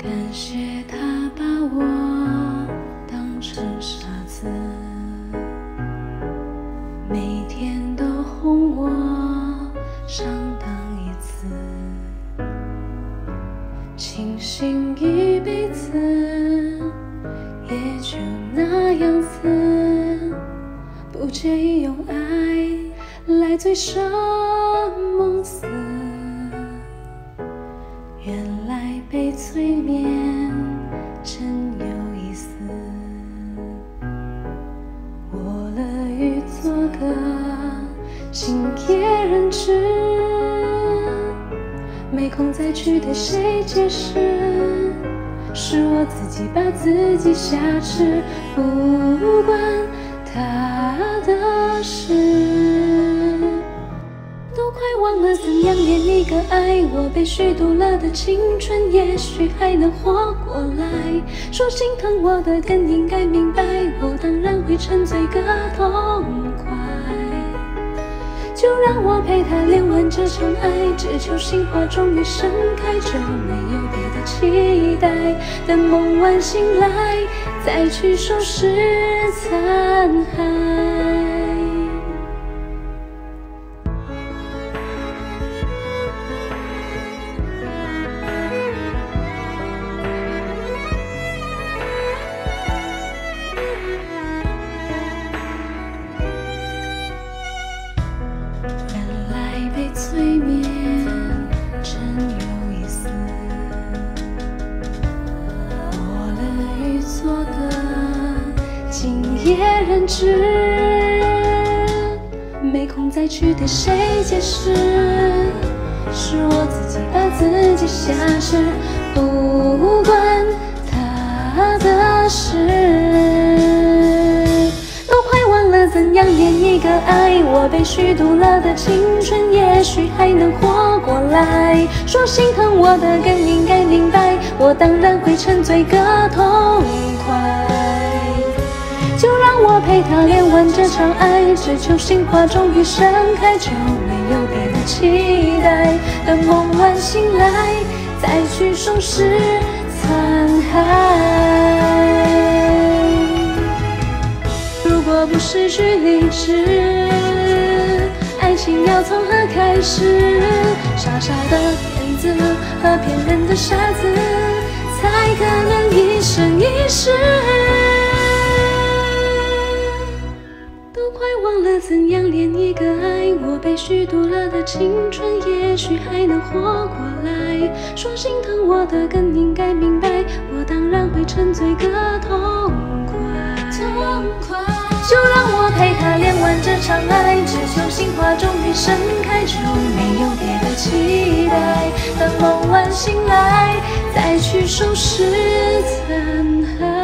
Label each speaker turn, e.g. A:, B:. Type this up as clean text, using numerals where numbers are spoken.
A: 感谢他把我当成傻子，每天都哄我上当一次，庆幸一辈子也就那样子，不介意用爱来醉生梦死。原来被催眠真有意思，我乐于做个敬业人质，没空再去对谁解释，是我自己把自己挟持，不关他的事。都快忘了怎样连一个爱我被虚度了的青春，也许还能活过来。说心疼我的更应该明白，我当然会沉醉个痛快。就让我陪他练完这场爱，只求心花终于盛开，就没有别的期待。等梦完醒来，再去收拾残骸。原来被催眠真有意思，我乐于做个敬业人质，没空再去对谁解释，是我自己把自己挟持，不关他的事。怎样连一个爱我被虚度了的青春，也许还能活过来。说心疼我的更应该明白，我当然会沉醉个痛快。就让我陪他练完这场爱，只求心花终于盛开，就没有别的期待。等梦完醒来，再去收拾残骸。如果不失去理智，爱情要从何开始？傻傻的骗子和骗人的傻子，才可能一生一世。都快忘了怎样连一个爱我被虚度了的青春，也许还能活过来。说心疼我的更应该明白，我当然会沉醉个痛快。就让我陪他练完这场爱，只求心花终于盛开，就没有别的期待。等梦完醒来，再去收拾残骸。